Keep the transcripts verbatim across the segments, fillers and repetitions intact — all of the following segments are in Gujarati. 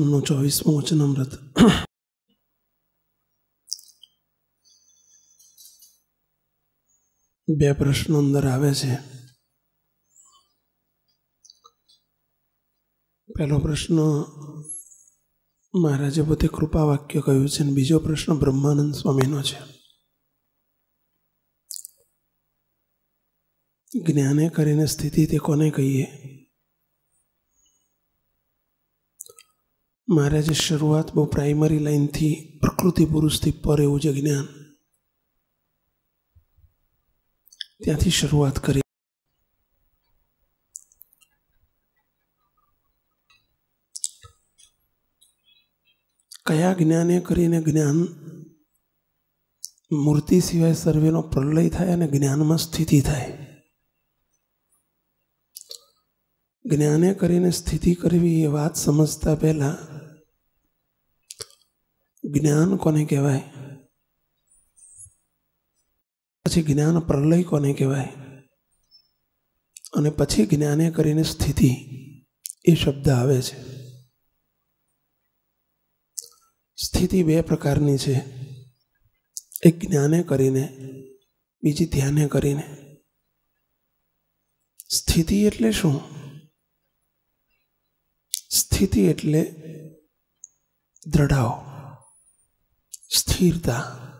પ્રથમનું ચોવીસમું વચનામૃત. બે પ્રશ્નો અંદર આવે છે. પહેલો પ્રશ્ન મહારાજે પોતે કૃપા વાક્ય કહ્યું છે, અને બીજો પ્રશ્ન બ્રહ્માનંદ સ્વામીનો છે. જ્ઞાને કરીને સ્થિતિ તે કોને કહીએ? મહારાજે શરૂઆત બહુ પ્રાઇમરી લાઈનથી પ્રકૃતિ પુરુષથી પર એવું જે જ્ઞાન, ત્યાંથી શરૂઆત કરી. કયા જ્ઞાને કરીને જ્ઞાન મૂર્તિ સિવાય સર્વેનો પ્રલય થાય અને જ્ઞાનમાં સ્થિતિ થાય. જ્ઞાને કરીને સ્થિતિ કરવી એ વાત સમજતા પહેલા જ્ઞાન કોને કહેવાય, પછી જ્ઞાન પ્રલય કોને કહેવાય, અને પછી જ્ઞાને કરીને સ્થિતિ એ શબ્દ આવે છે. સ્થિતિ બે પ્રકારની છે, એક જ્ઞાને કરીને, બીજી ધ્યાને કરીને. સ્થિતિ એટલે શું? સ્થિતિ એટલે દ્રઢાવ, સ્થિરતા.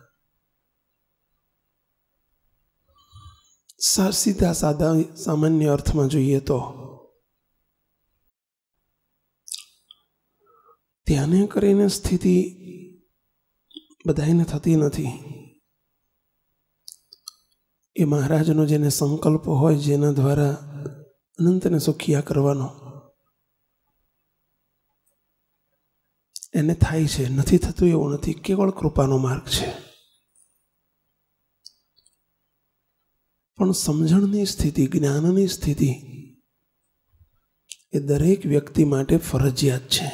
સીધા સાદા સામાન્ય અર્થમાં જોઈએ તો ધ્યાને કરીને સ્થિતિ બધાને થતી નથી. એ મહારાજનો જેને સંકલ્પ હોય, જેના દ્વારા અનંતને સુખિયા કરવાનો, એને થાય છે. નથી થતું એવું નથી, કેવળ કૃપાનો માર્ગ છે. પણ સમજણની સ્થિતિ, જ્ઞાનની સ્થિતિ એ દરેક વ્યક્તિ માટે ફરજિયાત છે.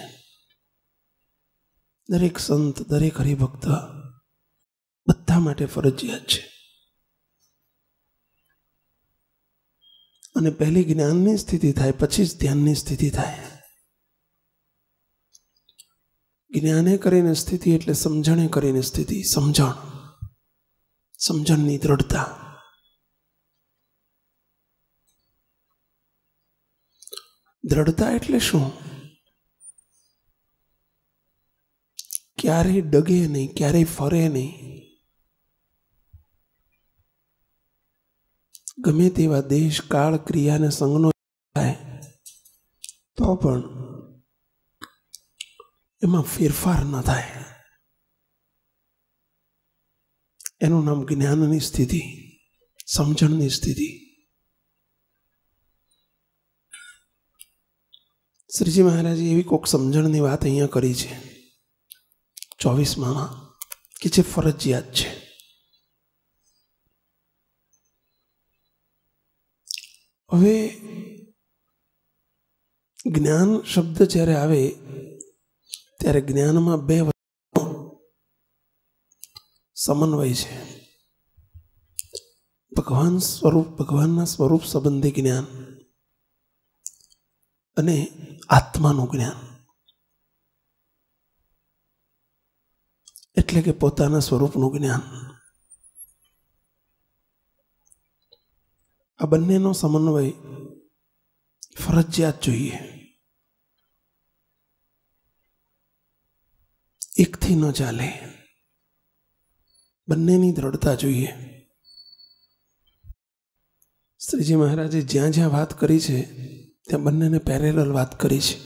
દરેક સંત, દરેક હરિભક્ત, બધા માટે ફરજિયાત છે. અને પહેલી જ્ઞાનની સ્થિતિ થાય, પછી જ ધ્યાનની સ્થિતિ થાય. જ્ઞાને કરીને સ્થિતિ એટલે સમજણે કરીને સ્થિતિ. સમજણ, સમજણની દ્રઢતા. દ્રઢતા એટલે શું? ક્યારેય ડગે નહીં, ક્યારેય ફરે નહીં. ગમે તેવા દેશ, કાળ, ક્રિયાને સંગનો થાય તો પણ એમાં ફેરફાર ન થાય. એનું નામ જ્ઞાનની સ્થિતિ, સમજણની સ્થિતિ. શ્રીજી મહારાજે એવી કોઈક સમજણની વાત અહીંયા કરી છે ચોવીસમાં, કે જે ફરજિયાત છે. હવે જ્ઞાન શબ્દ જ્યારે આવે ત્યારે જ્ઞાનમાં બે સમન્વય છે. ભગવાન સ્વરૂપ, ભગવાનના સ્વરૂપ સંબંધી જ્ઞાન અને આત્માનું જ્ઞાન, એટલે કે પોતાના સ્વરૂપનું જ્ઞાન. આ બંનેનો સમન્વય ફરજિયાત જોઈએ. એકથી ન ચાલે, બંનેની દ્રઢતા જોઈએ. શ્રીજી મહારાજે જ્યાં જ્યાં વાત કરી છે ત્યાં બંનેને પેરેલલ વાત કરી છે.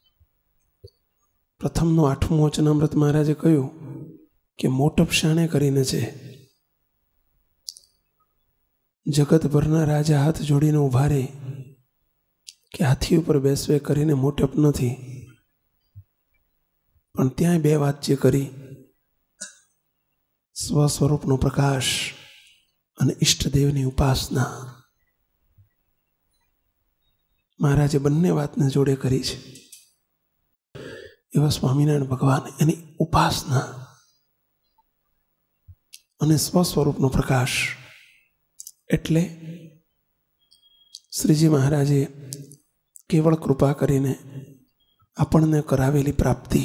પ્રથમનું આઠમું વચનામૃત મહારાજે કહ્યું કે મોટપ શાણે કરીને છે. જગતભરના રાજા હાથ જોડીને ઉભા રહે કે હાથી ઉપર બેસવે કરીને મોટપ નથી, પણ ત્યાંય બે વાત જે કરી, સ્વ સ્વરૂપનો પ્રકાશ અને ઈષ્ટદેવની ઉપાસના. મહારાજે બંને વાતને જોડે કરી છે. એવા સ્વામિનારાયણ ભગવાન, એની ઉપાસના અને સ્વ સ્વરૂપનો પ્રકાશ. એટલે શ્રીજી મહારાજે કેવળ કૃપા કરીને આપણને કરાવેલી પ્રાપ્તિ.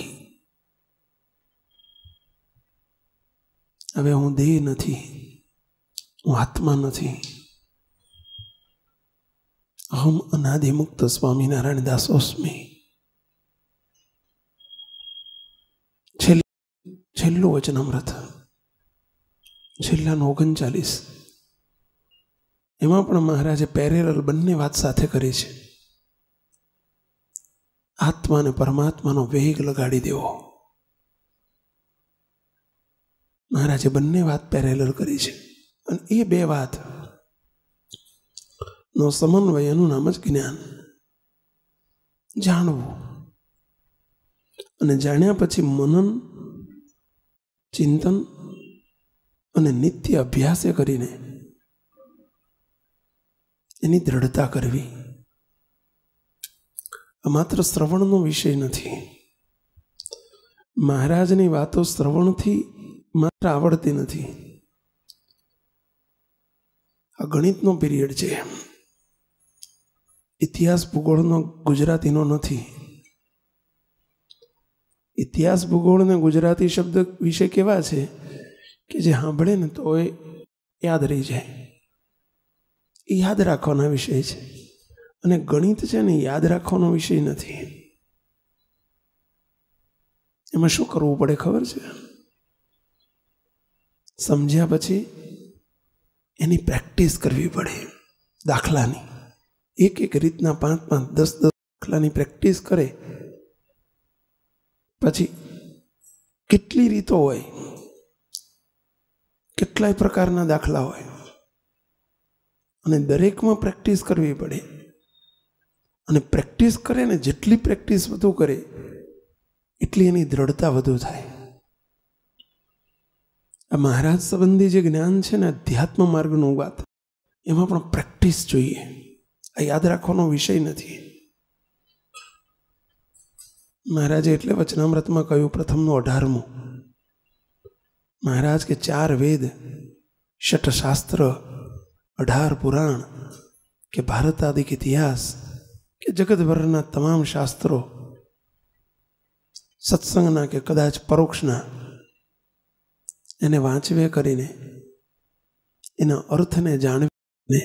હવે હું દેહ નથી, હું આત્મા નથી. અહમ અનાદિમુક્ત સ્વામિનારાયણ દાસોસ્મી. છેલ્લું વચનામૃત, છેલ્લાનું ઓગણચાલીસ. એમાં પણ મહારાજે પેરેલલ બંને વાત સાથે કરી છે. આત્મા અને પરમાત્માનો વેગ લગાડી દેવો. મહારાજે બંને વાત પેરેલલ કરી છે. અને એ બે વાત નો સમન્વય, એનું નામ જ જ્ઞાન. જાણવું, અને જાણ્યા પછી મનન, ચિંતન અને નિત્ય અભ્યાસે કરીને એની દ્રઢતા કરવી. આ માત્ર શ્રવણનો વિષય નથી. મહારાજની વાતો શ્રવણથી માત્ર આવડતી નથી. આ ગણિતનો પીરિયડ છે. ઇતિહાસ ભૂગોળનો ગુજરાતીનો નથી. ઇતિહાસ ભૂગોળ ને ગુજરાતી શબ્દ વિશે કેવા છે કે જે સાંભળે ને તો એ યાદ રહી જાય. એ યાદ રાખવાના વિષય છે. અને ગણિત છે ને યાદ રાખવાનો વિષય નથી. એમાં શું કરવું પડે ખબર છે? સમજ્યા પછી એની પ્રેક્ટિસ કરવી પડે. દાખલાની એક એક રીતના પાંચ પાંચ દસ દસ દાખલાની પ્રેક્ટિસ કરે પછી કેટલી રીતો હોય, કેટલાય પ્રકારના દાખલા હોય, અને દરેકમાં પ્રેક્ટિસ કરવી પડે. અને પ્રેક્ટિસ કરે ને જેટલી પ્રેક્ટિસ વધુ કરે એટલી એની દ્રઢતા વધુ થાય. આ મહારાજ સંબંધી જે જ્ઞાન છે ને, અધ્યાત્મ માર્ગનું વાત, એમાં પણ પ્રેક્ટિસ જોઈએ. આ યાદ રાખવાનો વિષય નથી. મહારાજે એટલે વચનામૃતમાં કહ્યું, પ્રથમનું અઢારમું, મહારાજ કે ચાર વેદ, ષટ શાસ્ત્ર, અઢાર પુરાણ, કે ભારતાદિક ઇતિહાસ, કે જગતભરના તમામ શાસ્ત્રો, સત્સંગના કે કદાચ પરોક્ષના, એને વાંચવે કરીને, એના અર્થને જાણવીને,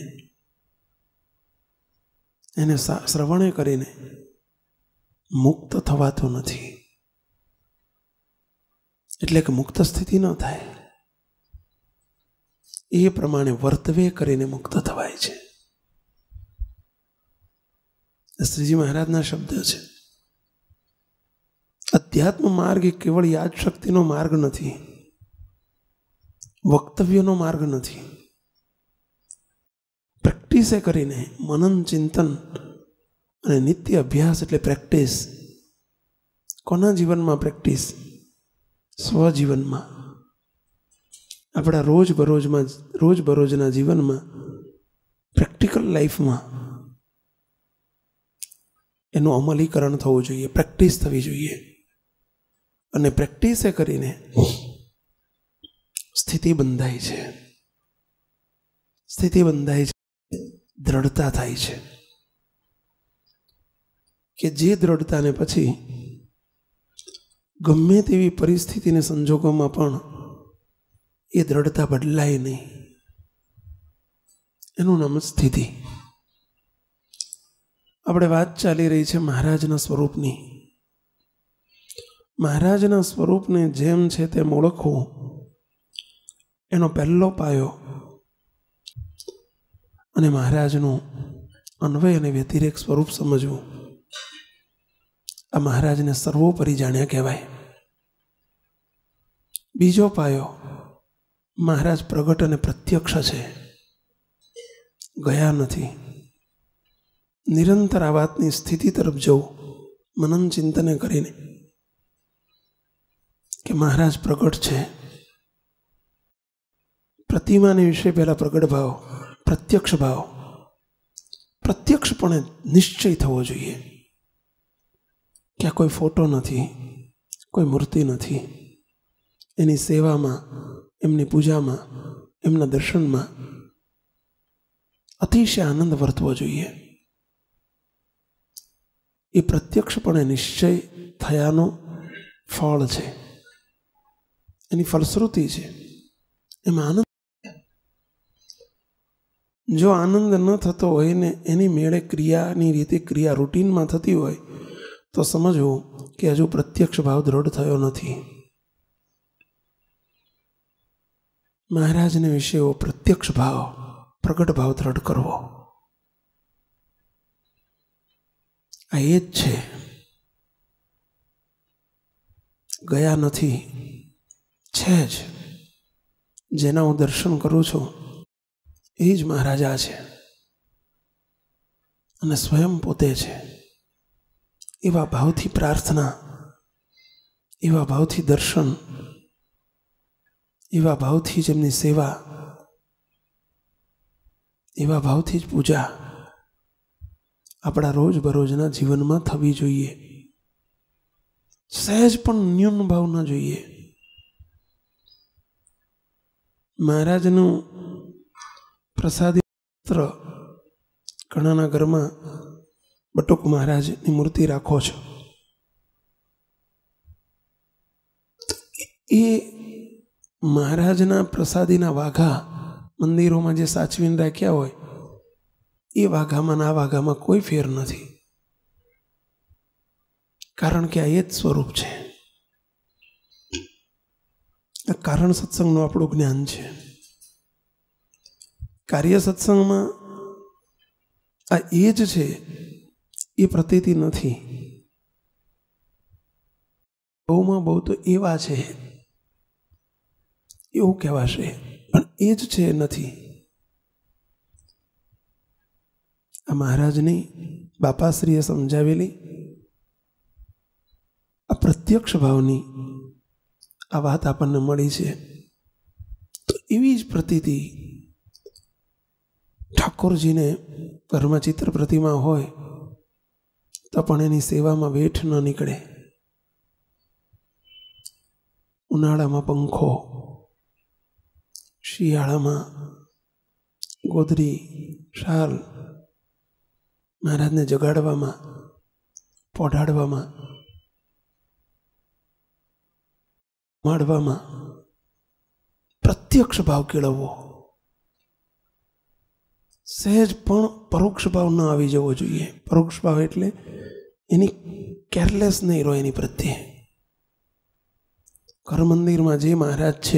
એને શ્રવણે કરીને મુક્ત થવાતો નથી. એટલે કે મુક્ત સ્થિતિ ન થાય. એ પ્રમાણે વર્તવે કરીને મુક્ત થવાય છે. શ્રીજી મહારાજના શબ્દ છે. અધ્યાત્મ માર્ગ એ કેવળ યાદ શક્તિનો માર્ગ નથી, વક્તવ્યનો માર્ગ નથી. પ્રેક્ટિસે કરીને, મનન ચિંતન અને નિત્ય અભ્યાસ એટલે પ્રેક્ટિસ. કોના જીવનમાં પ્રેક્ટિસ? સ્વજીવનમાં. આપણા રોજ બરોજમાં રોજ બરોજના જીવનમાં, પ્રેક્ટિકલ લાઈફમાં એનું અમલીકરણ થવું જોઈએ, પ્રેક્ટિસ થવી જોઈએ. અને પ્રેક્ટિસે કરીને સ્થિતિ બંધાય છે. સ્થિતિ બંધાય છે, દ્રઢતા થાય છે. કે જે દ્રઢતાને પછી ગમે તેવી પરિસ્થિતિને સંજોગોમાં પણ એ દ્રઢતા બદલાય નહીં. એનું નામ સ્થિતિ. આપણે વાત ચાલી રહી છે મહારાજના સ્વરૂપની. મહારાજના સ્વરૂપને જેમ છે તેમ ઓળખવું, એનો પહેલો પાયો. અને મહારાજનું અન્વય અને વ્યતિરેક સ્વરૂપ સમજવું, આ મહારાજને સર્વોપરી જાણ્યા કહેવાય. બીજો પાયો, મહારાજ પ્રગટ અને પ્રત્યક્ષ છે, ગયા નથી. નિરંતર આ વાતની સ્થિતિ તરફ જવું, મનન ચિંતને કરીને કે મહારાજ પ્રગટ છે. પ્રતિમાને વિશે પહેલા પ્રગટ ભાવ, પ્રત્યક્ષ ભાવ. પ્રત્યક્ષપણે નિશ્ચય થવો જોઈએ કે આ કોઈ ફોટો નથી, કોઈ મૂર્તિ નથી. એની સેવામાં, એમની પૂજામાં, એમના દર્શનમાં અતિશય આનંદ વર્તવો જોઈએ. એ પ્રત્યક્ષપણે નિશ્ચય થયાનો ફળ છે, એની ફલશ્રુતિ છે. એમાં આનંદ. જો આનંદ ન થતો હોય ને એની મેળે ક્રિયાની રીતે ક્રિયા રૂટીનમાં થતી હોય તો સમજવું કે હજુ પ્રત્યક્ષ ભાવ દ્રઢ થયો નથી. મહારાજને વિશે એવો પ્રત્યક્ષ ભાવ, પ્રગટ ભાવ દ્રઢ કરવો, આ એ જ છે. ગયા નથી, છે જ. જેના હું દર્શન કરું છું એ જ મહારાજા છે અને સ્વયં પોતે છે. એવા ભાવથી પ્રાર્થના, એવા ભાવથી દર્શન, એવા ભાવથી જ એમની સેવા, એવા ભાવથી જ પૂજા આપણા રોજબરોજના જીવનમાં થવી જોઈએ. સહેજ પણ ન્યૂન ભાવ ન જોઈએ. મહારાજનું પ્રસાદી પત્ર ઘણાના ઘરમાં બટુક મહારાજની મૂર્તિ રાખો છો. એ મહારાજના પ્રસાદીના વાઘા મંદિરોમાં જે સાચવીને રાખ્યા હોય એ વાઘામાં ના વાઘામાં કોઈ ફેર નથી, કારણ કે આ એ જ સ્વરૂપ છે. આ કારણ સત્સંગનું આપણું જ્ઞાન છે. કાર્ય સત્સંગમાં આ એ જ છે એ પ્રતીતિ નથી. બહુમાં બહુ તો એવા છે એવું કહેવાશે, પણ એ જ છે નથી. આ મહારાજની બાપાશ્રીએ સમજાવેલી આ પ્રત્યક્ષ ભાવની આ વાત આપણને મળી છે. તો એવી જ પ્રતીતિ ઠાકોરજીને ઘરમાં ચિત્ર પ્રતિમા હોય તો પણ એની સેવામાં વેઠ ન નીકળે. ઉનાળામાં પંખો, શિયાળામાં ગોદરી, શાલ, મહારાજને જગાડવામાં, પોઢાડવામાં, માડવામાં પ્રત્યક્ષ ભાવ કેળવવો. સહેજ પણ પરોક્ષ ભાવ ન આવી જવો જોઈએ. પરોક્ષ ભાવ એટલે એની કેરલેસ નહીં રહો એની પ્રત્યે. ઘર મંદિરમાં જે મહારાજ છે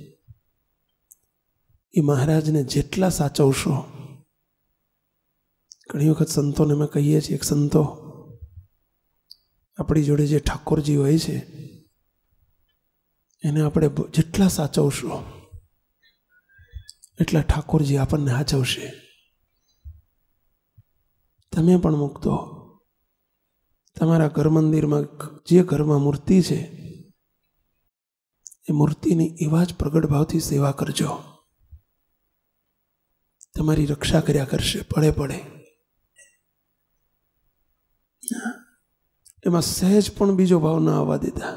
એ મહારાજને જેટલા સાચવશો, ઘણી વખત સંતોને અમે કહીએ છીએ કે સંતો આપણી જોડે જે ઠાકોરજી હોય છે એને આપણે જેટલા સાચવશો એટલા ઠાકોરજી આપણને સાચવશે. તમે પણ મૂકતો તમારા ઘર મંદિરમાં જે ઘરમાં મૂર્તિ છે એ મૂર્તિની એવા જ પ્રગટ ભાવથી સેવા કરજો. તમારી રક્ષા કર્યા કરશે પડે પડે. એમાં સહેજ પણ બીજો ભાવ ના આવવા દેતા.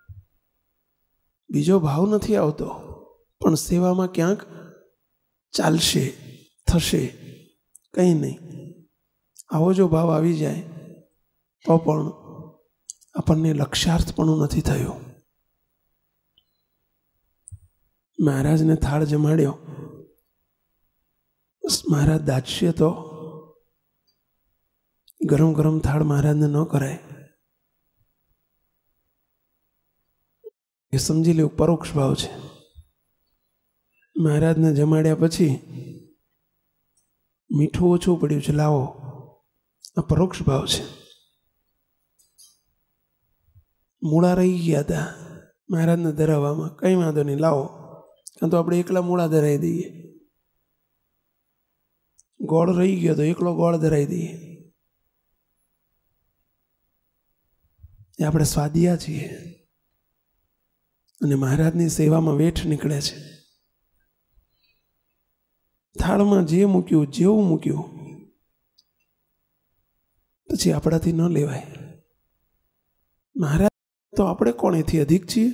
બીજો ભાવ નથી આવતો પણ સેવામાં ક્યાંક ચાલશે, થશે, કંઈ નહીં. આવો જો ભાવ આવી જાય તો પણ આપણને લક્ષ્યાર્થ પણ નથી થયું. મહારાજને થાળ જમાડ્યો, બસ મહારાજ દાજશે તો ગરમ ગરમ થાળ મહારાજને ન કરાય. એ સમજી લેવું પરોક્ષ ભાવ છે. મહારાજને જમાડ્યા પછી મીઠું ઓછું પડ્યું છે, લાવો, આ પરોક્ષ ભાવ છે. મૂળા રહી ગયા હતા મહારાજને ધરાવવામાં, કંઈ વાંધો નહીં, લાવો. કાં તો આપણે એકલા મૂળા ધરાવી દઈએ. ગોળ રહી ગયો તો એકલો ગોળ ધરાવી દઈએ. એ આપણે સ્વાદિયા છીએ અને મહારાજની સેવામાં વેઠ નીકળે છે. થાળમાં જે મૂક્યું, જેવું મૂક્યું, પછી આપણાથી ન લેવાય. મહારાજ તો આપણે કોણ એથી અધિક છીએ?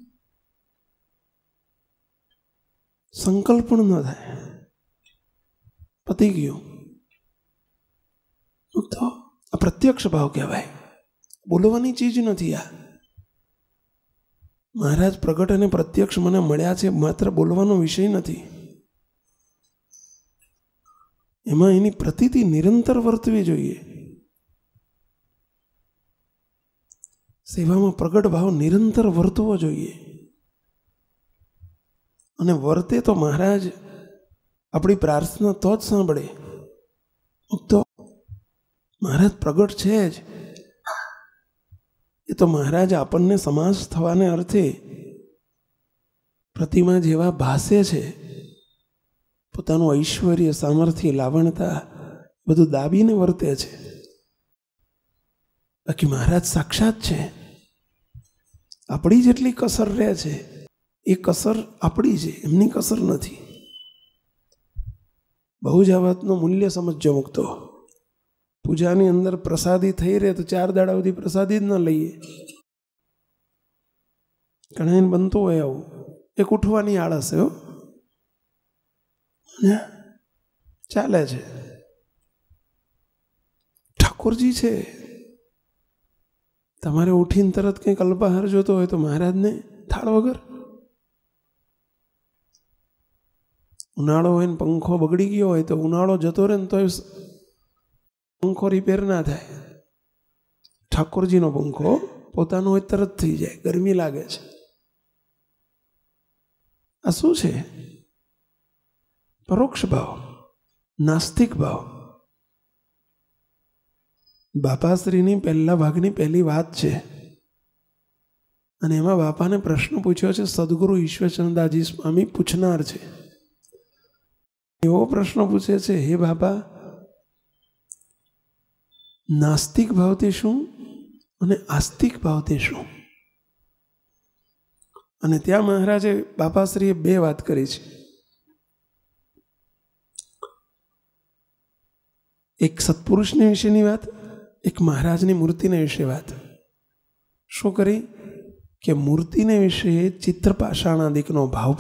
સંકલ્પ પણ ન થાય, પતી ગયું. તો આ પ્રત્યક્ષ ભાવ કહેવાય, બોલવાની ચીજ નથી. આ મહારાજ પ્રગટ અને પ્રત્યક્ષ મને મળ્યા છે, માત્ર બોલવાનો વિષય નથી. એમાં એની પ્રતીતિ નિરંતર વર્તવી જોઈએ. સેવામાં પ્રગટ ભાવ નિરંતર વર્તવો જોઈએ. અને વર્તે તો મહારાજ આપણી પ્રાર્થના તો જ સાંભળે. તો મહારાજ પ્રગટ છે જ, એ તો મહારાજ આપણને સમાસ થવાને અર્થે પ્રતિમા જેવા ભાસે છે. પોતાનું ઐશ્વર્ય, સામર્થ્ય, લાવણતા બધું દાબીને વર્તે છે. બાકી મહારાજ સાક્ષાત છે. આપણી જેટલી કસર રહે છે એ કસર આપણી છે, એમની કસર નથી. બહુ જ આ વાતનું મૂલ્ય સમજજો મુક્તો. પૂજાની અંદર પ્રસાદી થઈ રહે તો ચાર દાડા સુધી પ્રસાદી જ ન લઈએ. ઘણા બનતું હોય આવું, એક ઉઠવાની આળસ હો ચાલે છે. ઠાકોરજી છે, તમારે ઉઠીને તરત કંઈક અલ્પાહાર જોતો હોય તો મહારાજને થાળ વગર. ઉનાળો હોય ને પંખો બગડી ગયો હોય તો ઉનાળો જતો રહે ને તો પંખો રિપેર ના થાય. ઠાકોરજીનો પંખો પોતાનો હોય તરત થઈ જાય, ગરમી લાગે છે. આ શું છે? પરોક્ષ ભાવ, નાસ્તિક ભાવ. બાપાશ્રીની પહેલા ભાગની પહેલી વાત છે અને એમાં બાપાને પ્રશ્ન પૂછ્યો છે. સદગુરુ ઈશ્વરચંદાજી સ્વામી પૂછનાર છે. એવો પ્રશ્ન પૂછે છે, હે બાપા, નાસ્તિક ભાવથી શું અને આસ્તિક ભાવથી શું? અને ત્યાં મહારાજે બાપાશ્રીએ બે વાત કરી છે. એક સત્પુરુષની વિશેની વાત, એક મહારાજની મૂર્તિને વિશે વાત. શું કરી કે મૂર્તિને વિશે ચિત્રપાષાણાદિકનો ભાવ,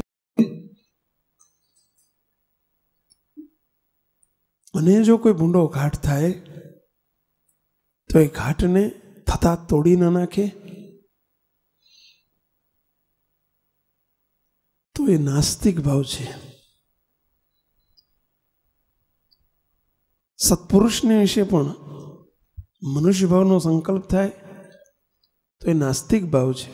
અને જો કોઈ ભૂંડો ઘાટ થાય તો એ ઘાટને થતા તોડી ન નાખે તો એ નાસ્તિક ભાવ છે. સત્પુરુષને વિશે પણ મનુષ્ય ભાવનો સંકલ્પ થાય તો એ નાસ્તિક ભાવ છે.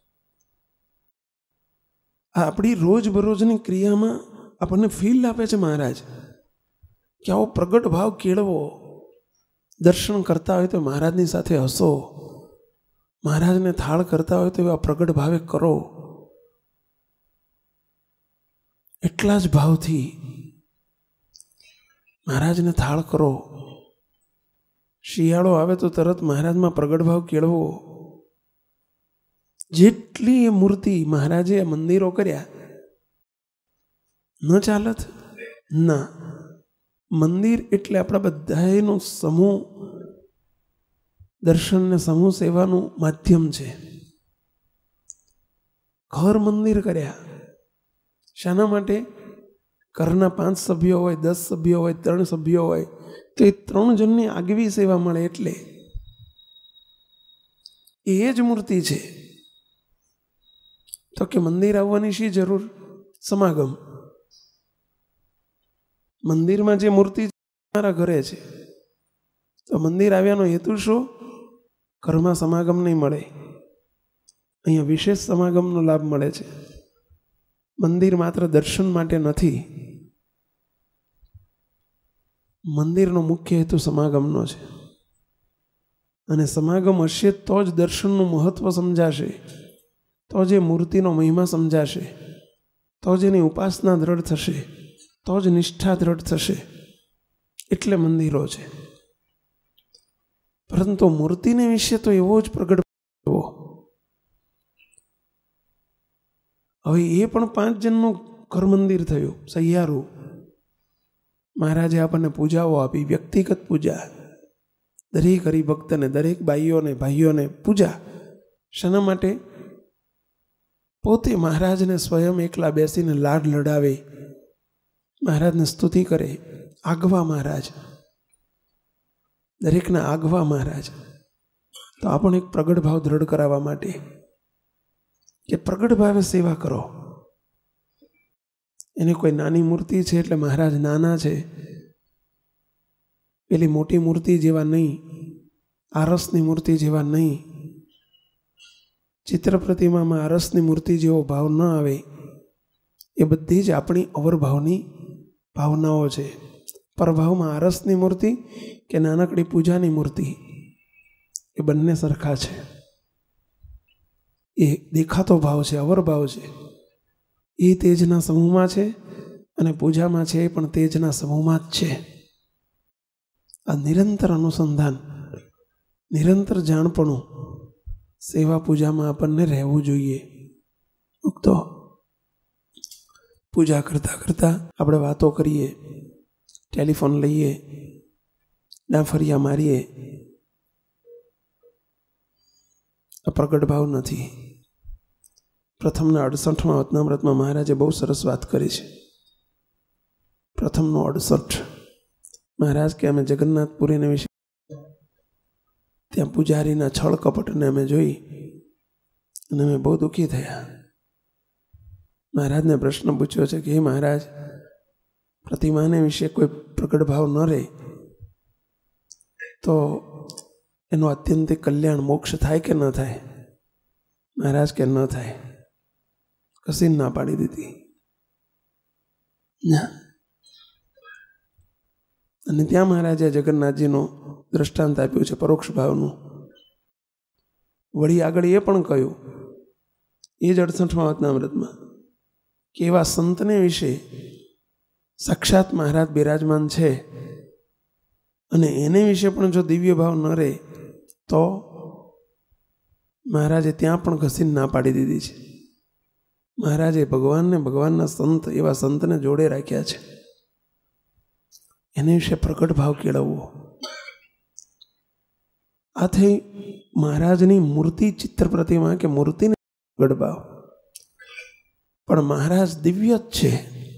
આ આપણી રોજબરોજની ક્રિયામાં આપણને ફીલ આપે છે મહારાજ કે આવો પ્રગટ ભાવ કેળવો. દર્શન કરતા હોય તો મહારાજની સાથે હસો, મહારાજને થાળ કરતા હોય તો એવા પ્રગટ ભાવે કરો. એટલા જ ભાવથી મહારાજને થાળ કરો. શિયાળો આવે તો તરત મહારાજમાં પ્રગટ ભાવ કેળવો. જેટલી એ મૂર્તિ મહારાજે મંદિરો કર્યા ન ચાલત ના. મંદિર એટલે આપણા બધાનો સમૂહ દર્શન ને સમૂહ સેવાનું માધ્યમ છે. ઘર મંદિર કર્યા શાના માટે? ઘરના પાંચ સભ્યો હોય, દસ સભ્યો હોય, ત્રણ સભ્યો હોય તો એ ત્રણ જણની આગવી સેવા મળે. એટલે એ જ મૂર્તિ છે. તો કે મંદિર આવવાની શી જરૂર? સમાગમ. મંદિરમાં જે મૂર્તિ મારા ઘરે છે તો મંદિર આવ્યાનો હેતુ શું? ઘરમાં સમાગમ નહીં મળે, અહીંયા વિશેષ સમાગમનો લાભ મળે છે. મંદિર માત્ર દર્શન માટે નથી. મંદિરનો મુખ્ય હેતુ સમાગમનો છે. અને સમાગમ હશે તો જ દર્શનનું મહત્વ સમજાશે, તો જ એ મૂર્તિનો મહિમા સમજાશે, તો જ એની ઉપાસના દ્રઢ થશે, તો જ નિષ્ઠા દ્રઢ થશે. એટલે મંદિરો છે. પરંતુ મૂર્તિને વિશે તો એવો જ પ્રગટ થવો. હવે એ પણ પાંચ જણનું ઘર મંદિર થયું, સહિયારું. મહારાજે આપણને પૂજાઓ આપી, વ્યક્તિગત પૂજા. દરેક હરિભક્તને, દરેક બાઈઓને, ભાઈઓને પૂજા. શાના માટે? પોતે મહારાજને સ્વયં એકલા બેસીને લાડ લડાવે, મહારાજને સ્તુતિ કરે. આગવા મહારાજ દરેકના આગવા મહારાજ. તો આ પણ એક પ્રગટ ભાવ દ્રઢ કરાવવા માટે કે પ્રગટ ભાવે સેવા કરો. એની કોઈ નાની મૂર્તિ છે એટલે મહારાજ નાના છે, પેલી મોટી મૂર્તિ જેવા નહીં, આરસની મૂર્તિ જેવા નહીં, ચિત્ર પ્રતિમામાં આરસની મૂર્તિ જેવો ભાવ ન આવે. એ બધી જ આપણી અવરભાવની ભાવનાઓ છે. પરભાવમાં આરસની મૂર્તિ કે નાનકડી પૂજાની મૂર્તિ એ બંને સરખા છે. એ દેખાતો ભાવ છે, અવરભાવ છે. એ તેજના સમૂહમાં છે અને પૂજામાં છે એ પણ તેજના સમૂહમાં જ છે. આ નિરંતર અનુસંધાન, નિરંતર જાણપણું સેવા પૂજામાં આપણને રહેવું જોઈએ. તો પૂજા કરતાં કરતાં આપણે વાતો કરીએ, ટેલિફોન લઈએ, ડાફરિયા મારીએ, આ પ્રગટ ભાવ નથી. પ્રથમના અડસઠમાં વતનામૃતમાં મહારાજે બહુ સરસ વાત કરી છે. પ્રથમનો અડસઠ મહારાજ કે અમે જગન્નાથપુરીને વિશે ત્યાં પૂજારીના છળ કપટને અમે જોઈ અને અમે બહુ દુઃખી થયા. મહારાજને પ્રશ્ન પૂછ્યો છે કે હે મહારાજ, પ્રતિમાને વિશે કોઈ પ્રગટ ભાવ ન રહે તો એનું આત્યંતિક કલ્યાણ મોક્ષ થાય કે ન થાય? મહારાજ કે ન થાય. કશી ના પાડી દીધી. અને ત્યાં મહારાજે જગન્નાથજીનું દ્રષ્ટાંત આપ્યું છે પરોક્ષ ભાવનું. વળી આગળ એ પણ કહ્યું એ જ અડસઠમાં વતનામૃતમાં કે એવા સંતને વિશે સાક્ષાત મહારાજ બિરાજમાન છે અને એને વિશે પણ જો દિવ્ય ભાવ ન રહે તો મહારાજે ત્યાં પણ ઘસીને ના પાડી દીધી છે. મહારાજે ભગવાનને, ભગવાનના સંત, એવા સંતને જોડે રાખ્યા છે. એને વિશે પ્રગટ ભાવ કેળવવો. આથી મહારાજની મૂર્તિ, ચિત્ર પ્રતિમા કે મૂર્તિને પ્રગટ ભાવ, પણ મહારાજ દિવ્ય જ છે,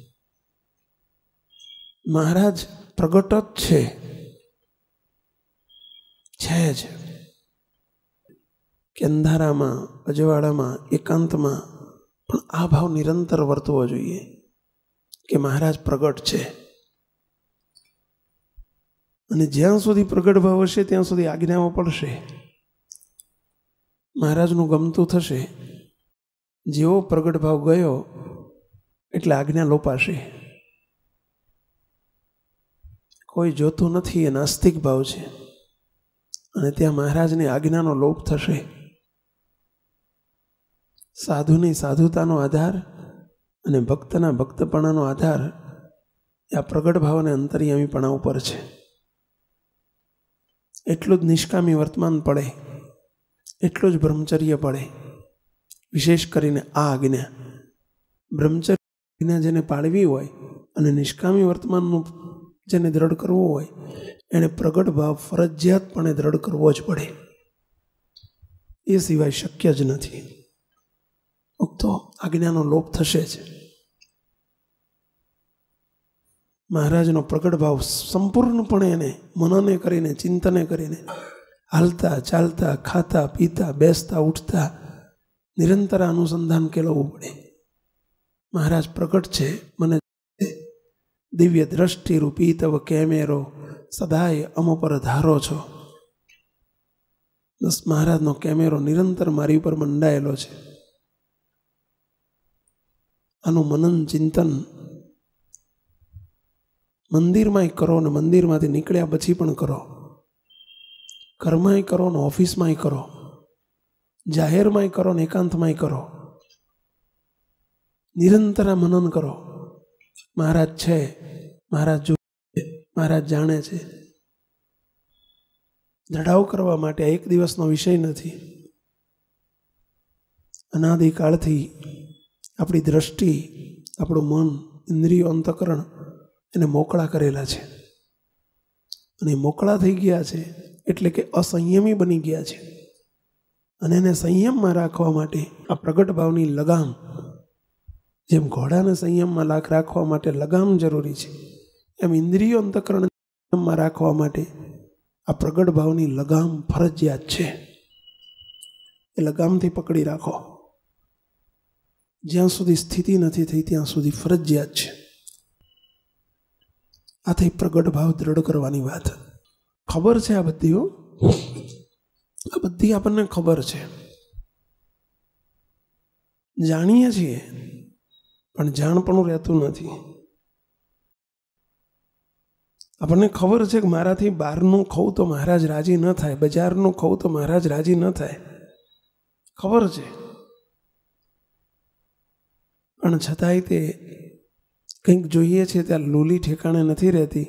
મહારાજ પ્રગટ જ છે છે જ કે અંધારામાં, અજવાળામાં, એકાંતમાં પણ આ ભાવ નિરંતર વર્તવો જોઈએ કે મહારાજ પ્રગટ છે. અને જ્યાં સુધી પ્રગટ ભાવ હશે ત્યાં સુધી આજ્ઞાઓ પડશે, મહારાજનું ગમતું થશે. જેવો પ્રગટ ભાવ ગયો એટલે આજ્ઞા લોપાશે. કોઈ જોતું નથી એ નાસ્તિક ભાવ છે અને ત્યાં મહારાજની આજ્ઞાનો લોપ થશે. સાધુની સાધુતાનો આધાર અને ભક્તના ભક્તપણાનો આધાર એ આ પ્રગટ ભાવ અને અંતર્યામીપણા ઉપર છે. એટલું જ નિષ્કામી વર્તમાન પડે, એટલું જ બ્રહ્મચર્ય પડે. વિશેષ કરીને આ આજ્ઞા બ્રહ્મચર્ય જેને પાળવી હોય અને નિષ્કામી વર્તમાનનું જેને દ્રઢ કરવું હોય એને પ્રગટ ભાવ ફરજિયાતપણે દ્રઢ કરવો જ પડે. એ સિવાય શક્ય જ નથી. તો આજ્ઞાનો લોપ થશે જ. મહારાજનો પ્રગટ ભાવ સંપૂર્ણપણે એને મનને કરીને, ચિંતને કરીને, હાલતા, ચાલતા, ખાતા, પીતા, બેસતા, ઉઠતા નિરંતર અનુસંધાન કેળવવું પડે. મહારાજ પ્રગટ છે, મને દિવ્ય દ્રષ્ટિ રૂપી તવ કેમેરો સદાય અમો પર ધારો છો. બસ મહારાજનો કેમેરો નિરંતર મારી ઉપર મંડાયેલો છે. આનું મનન ચિંતન મંદિરમાંય કરો ને મંદિરમાંથી નીકળ્યા પછી પણ કરો, ઘરમાંય કરો ને ઓફિસમાંય કરો, જાહેરમાંય કરો ને એકાંતમાંય કરો. નિરંતર મનન કરો. મહારાજ છે, મહારાજ જો મહારાજ જાણે છે. જડાવ કરવા માટે આ એક દિવસનો વિષય નથી. અનાદિકાળથી આપણી દ્રષ્ટિ, આપણું મન, ઇન્દ્રિયો, અંતકરણ એને મોકળા કરેલા છે. અને મોકળા થઈ ગયા છે એટલે કે અસંયમી બની ગયા છે. અને એને સંયમમાં રાખવા માટે આ પ્રગટ ભાવની લગામ, જેમ ઘોડાને સંયમમાં લાખ રાખવા માટે લગામ જરૂરી છે, એમ ઇન્દ્રિયો અંતકરણમાં રાખવા માટે આ પ્રગટ ભાવની લગામ ફરજિયાત છે. એ લગામથી પકડી રાખો. જ્યાં સુધી સ્થિતિ નથી થઈ ત્યાં સુધી ફરજિયાત છે. આ થઈ પ્રગટ ભાવ દ્રઢ કરવાની વાત. ખબર છે આ બધી, આ બધી આપણને ખબર છે, જાણીએ છીએ, પણ જાણપણું રહેતું નથી. આપણને ખબર છે કે મારાથી બહારનું ખાવું તો મહારાજ રાજી ન થાય, બજારનું ખાવું તો મહારાજ રાજી ન થાય, ખબર છે. પણ છતાંય તે કંઈક જોઈએ છે ત્યાં લૂલી ઠેકાણે નથી રહેતી.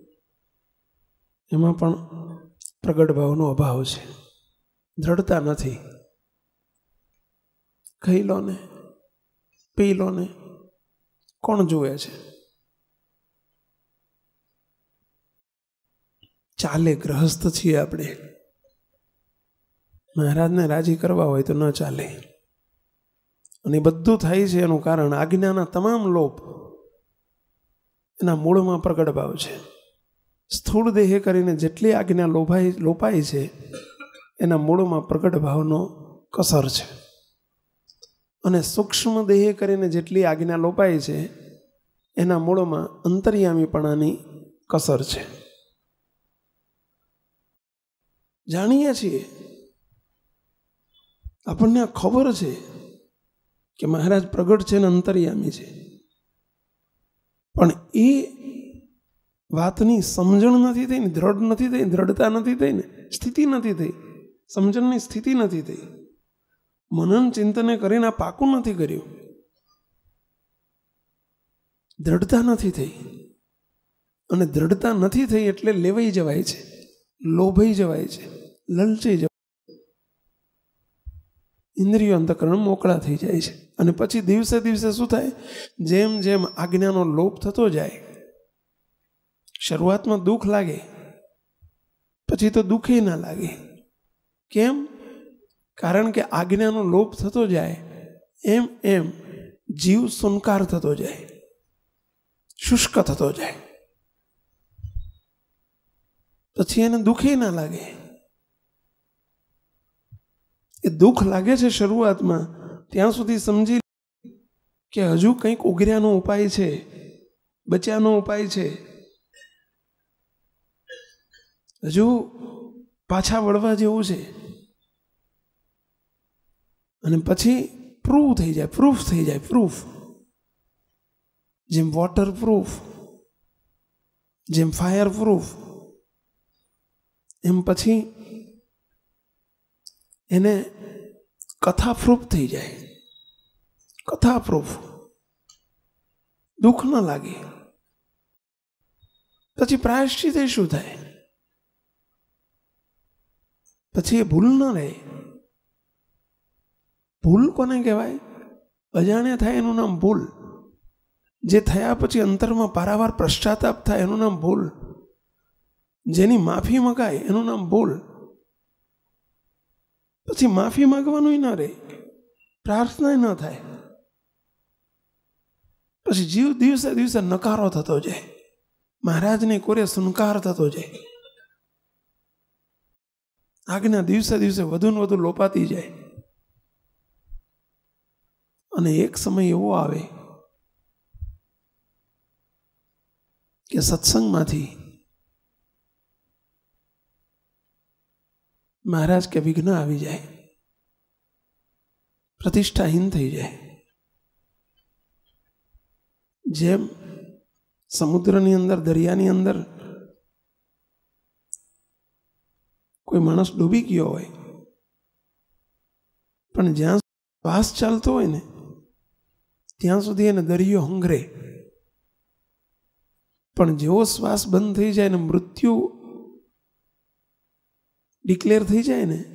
એમાં પણ પ્રગટ ભાવનો અભાવ છે, દ્રઢતા નથી. ખાઈ લો ને, પી લો ને, કોણ જુએ છે? ચાલે, ગ્રહસ્થ છીએ આપણે. મહારાજને રાજી કરવા હોય તો ન ચાલે. અને બધું થાય છે એનું કારણ આજ્ઞાના તમામ લોપ એના મૂળમાં પ્રગટ ભાવ છે. સ્થૂળ દેહે કરીને જેટલી આજ્ઞા લોભાઈ લોપાય છે એના મૂળમાં પ્રગટ ભાવનો કસર છે. અને સૂક્ષ્મ દેહે કરીને જેટલી આજ્ઞા લોપાય છે એના મૂળમાં અંતર્યામીપણાની કસર છે. જાણીએ છીએ, આપણને આ ખબર છે કે મહારાજ પ્રગટ છે ને અંતર્યામી છે, પણ એ વાતની સમજણ નથી થઈ ને, દ્રઢ નથી થઈ, દ્રઢતા નથી થઈ ને, સ્થિતિ નથી થઈ, સમજણની સ્થિતિ નથી થઈ. મનન ચિંતને કરીને આ પાકું નથી કર્યું, દ્રઢતા નથી થઈ. અને દ્રઢતા નથી થઈ એટલે લેવાઈ જવાય છે, લોભાઈ જવાય છે, લલચાઈ જવાય, ઇન્દ્રિયો અંતકરણ મોકળા થઈ જાય છે. અને પછી દિવસે દિવસે શું થાય? જેમ જેમ આજ્ઞાનો લોપ થતો જાય, શરૂઆતમાં દુઃખ લાગે, પછી તો દુઃખે ના લાગે. કેમ? કારણ કે આજ્ઞાનો લોપ થતો જાય એમ એમ જીવ સુનકાર થતો જાય, શુષ્ક થતો જાય. પછી એને દુઃખે ના લાગે. એ દુઃખ લાગે છે શરૂઆતમાં, ત્યાં સુધી સમજી કે હજુ કંઈક ઉઘર્યાનો ઉપાય છે, બચ્યાનો ઉપાય છે, હજુ પાછા વળવા જેવું છે. અને પછી પ્રૂફ થઈ જાય, પ્રૂફ થઈ જાય, પ્રૂફ. જેમ વોટર પ્રૂફ, જેમ ફાયર પ્રૂફ, એમ પછી એને કથા પ્રૂફ થઈ જાય. કથા પ્રૂફ, દુઃખ ન લાગે. પછી પ્રાયશ્ચિત શું થાય? પછી એ ભૂલ ન રહે. ભૂલ કોને કહેવાય? અજાણ્યા થાય એનું નામ ભૂલ. જે થયા પછી અંતરમાં પારાવાર પશ્ચાતાપ થાય એનું નામ ભૂલ. જેની માફી મગાય એનું નામ ભૂલ. પછી માફી માંગવાનું ન રહે, પ્રાર્થના ન થાય. પછી જીવ દિવસે દિવસે નકારો થતો જાય, મહારાજને કોરે સુનકાર થતો જાય. આજ્ઞા દિવસે દિવસે વધુ ને વધુ લોપાતી જાય. અને એક સમય એવો આવે કે સત્સંગમાંથી મહારાજ કે વિઘ્ન આવી જાય, પ્રતિષ્ઠાહીન થઈ જાય. જેમ સમુદ્રની અંદર, દરિયાની અંદર કોઈ માણસ ડૂબી ગયો હોય, પણ જ્યાં શ્વાસ ચાલતો હોય ને ત્યાં સુધી એને દરિયો હંગરે. પણ જેવો શ્વાસ બંધ થઈ જાય ને મૃત્યુ ડિક્લેર થઈ જાય ને,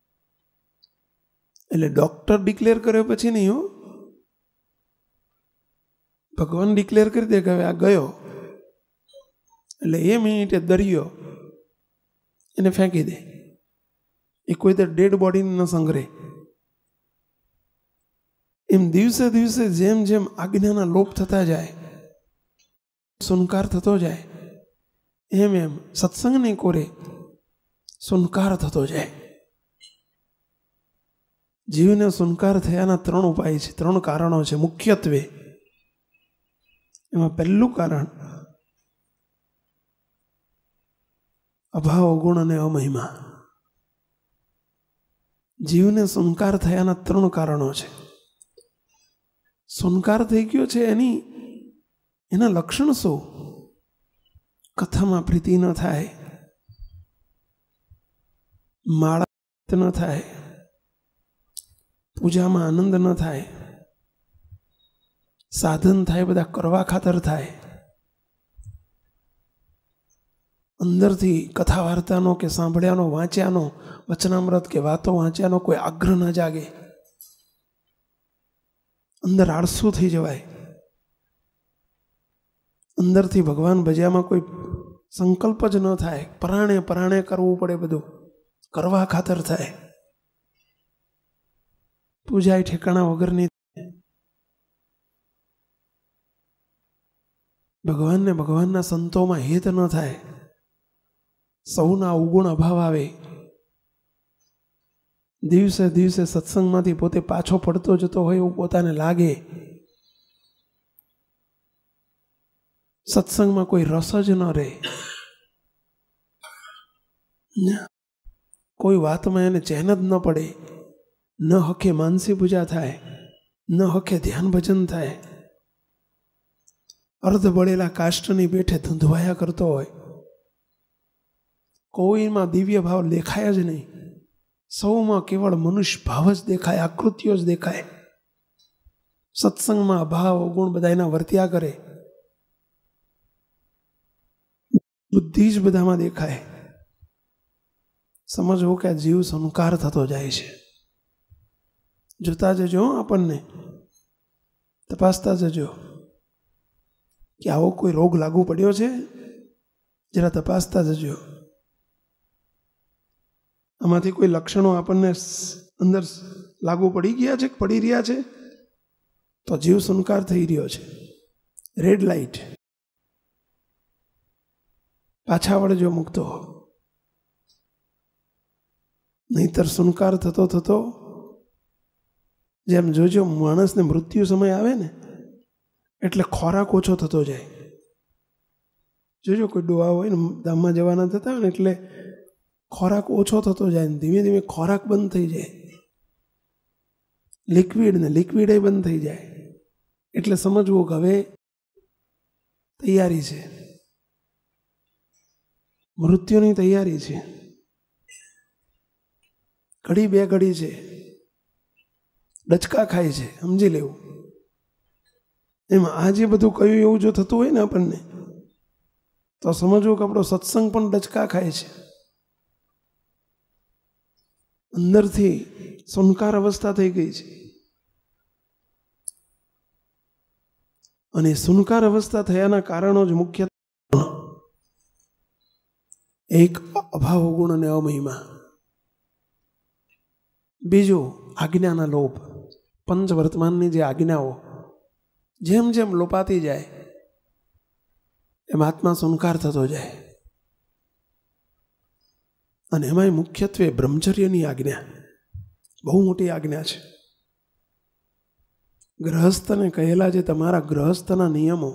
એટલે ડોક્ટર ડિક્લેર કર્યો પછી નહીં હો, ભગવાન ડિક્લેર કરી દે કે હવે આ ગયો, એટલે એ મિનિટે દરિયો એને ફેંકી દે. એ કોઈ તો ડેડ બોડીને ન સંગ્રહે. એમ દિવસે દિવસે જેમ જેમ આજ્ઞાના લોપ થતા જાય, સુનકાર થતો જાય, એમ એમ સત્સંગને કોરે સુનકાર થતો જાય. જીવને સુનકાર થયાના ત્રણ ઉપાય છે, ત્રણ કારણો છે મુખ્યત્વે. એમાં પહેલું કારણ અભાવ, અવગુણ અને અમહિમા. જીવને સુનકાર થયાના ત્રણ કારણો છે. સુનકાર થઈ ગયો છે એની એના લક્ષણ શું? કથામાં પ્રીતિ ન થાય, માળા ન થાય, પૂજામાં આનંદ ન થાય, સાધન થાય બધા કરવા ખાતર થાય, અંદરથી કથા વાર્તાનો કે સાંભળ્યાનો, વાંચ્યાનો, વચનામૃત કે વાતો વાંચ્યાનો કોઈ આગ્રહ ન જાગે, અંદર આળસુ થઈ જવાય, અંદરથી ભગવાન ભજ્યામાં કોઈ સંકલ્પ જ ન થાય, પરાણે પરાણે કરવું પડે, બધું કરવા ખાતર થાય, પૂજા ઠેકાણા વગરની, ભગવાનને ભગવાનના સંતોમાં હેત ન થાય, સૌના અવગુણ અભાવ આવે, દિવસે દિવસે સત્સંગમાંથી પોતે પાછો પડતો જતો હોય એવું પોતાને લાગે, સત્સંગમાં કોઈ રસ જ ન રહે, કોઈ વાતમાં એને ચેન જ ન પડે, ન હકે માનસી પૂજા થાય, ન હકે ધ્યાન ભજન થાય, અર્ધ બળેલા કાષ્ટની પેઠે ધૂંધવાયા કરતો હોય, કોઈમાં દિવ્ય ભાવ દેખાય જ નહીં, સૌમાં કેવળ મનુષ્ય ભાવ જ દેખાય, આકૃતિઓ જ દેખાય, સત્સંગમાં અભાવ અવગુણ બધા એના વર્ત્યા કરે, બુદ્ધિ જ બધામાં દેખાય. સમજવું કે આ જીવ સંકાર થતો જાય છે. જોતા જજો, આપણને તપાસતા જજો કે આવો કોઈ રોગ લાગુ પડ્યો છે, જરા તપાસતા જજો. આમાંથી કોઈ લક્ષણો આપણને અંદર લાગુ પડી ગયા છે, પડી રહ્યા છે, તો જીવ સંકાર થઈ રહ્યો છે. રેડ લાઈટ, પાછા વળજો મુક્તો, નહીતર સુનકાર થતો થતો જેમ જોજો માણસને મૃત્યુ સમય આવે ને એટલે ખોરાક ઓછો થતો જાય. જોજો કોઈ ડોહા હોય ને ધામમાં જવાના થતા હોય ને એટલે ખોરાક ઓછો થતો જાય ને ધીમે ધીમે ખોરાક બંધ થઈ જાય, લિક્વિડ ને લિક્વિડ એ બંધ થઈ જાય. એટલે સમજવું કે હવે તૈયારી છે, મૃત્યુની તૈયારી છે, ઘડી બે ઘડી છે, ડચકા ખાય છે, સમજી લેવું. એમાં આજે બધું કયું એવું જો થતું હોય ને આપણને તો સમજવું કે આપણો સત્સંગ પણ ડચકા ખાય છે. અંદરથી સુનકાર અવસ્થા થઈ ગઈ છે, અને સુનકાર અવસ્થા થયાના કારણો જ મુખ્ય એક અભાવ ગુણ અને અમહિમા. બીજું આજ્ઞાના લોપ. પંચ વર્તમાનની જે આજ્ઞાઓ જેમ જેમ લોપાતી જાય એમ આત્મા સુનકાર થતો જાય. અને એમાંય મુખ્યત્વે બ્રહ્મચર્યની આજ્ઞા બહુ મોટી આજ્ઞા છે. ગ્રહસ્થને કહેલા જે તમારા ગ્રહસ્થના નિયમો,